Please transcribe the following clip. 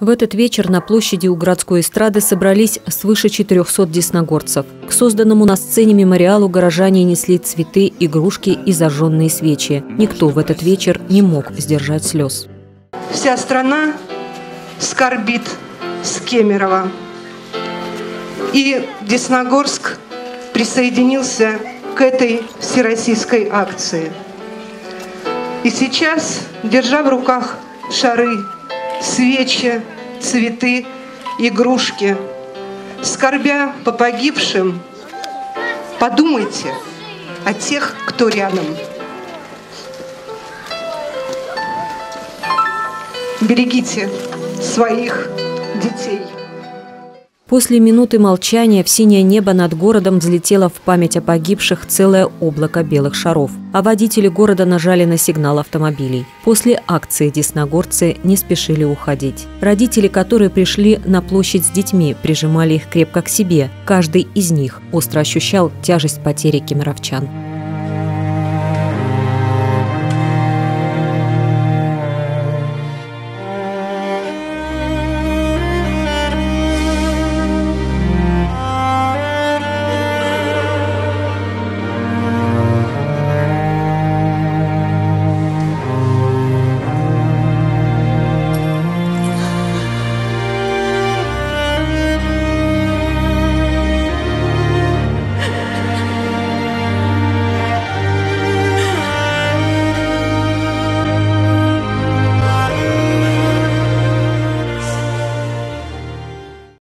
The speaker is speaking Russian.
В этот вечер на площади у городской эстрады собрались свыше 400 десногорцев. К созданному на сцене мемориалу горожане несли цветы, игрушки и зажженные свечи. Никто в этот вечер не мог сдержать слез. Вся страна скорбит с Кемерово. И Десногорск присоединился к этой всероссийской акции. И сейчас, держа в руках шары, свечи, цветы, игрушки, скорбя по погибшим, подумайте о тех, кто рядом. Берегите своих детей. После минуты молчания в синее небо над городом взлетело в память о погибших целое облако белых шаров, а водители города нажали на сигнал автомобилей. После акции десногорцы не спешили уходить. Родители, которые пришли на площадь с детьми, прижимали их крепко к себе. Каждый из них остро ощущал тяжесть потери кемеровчан.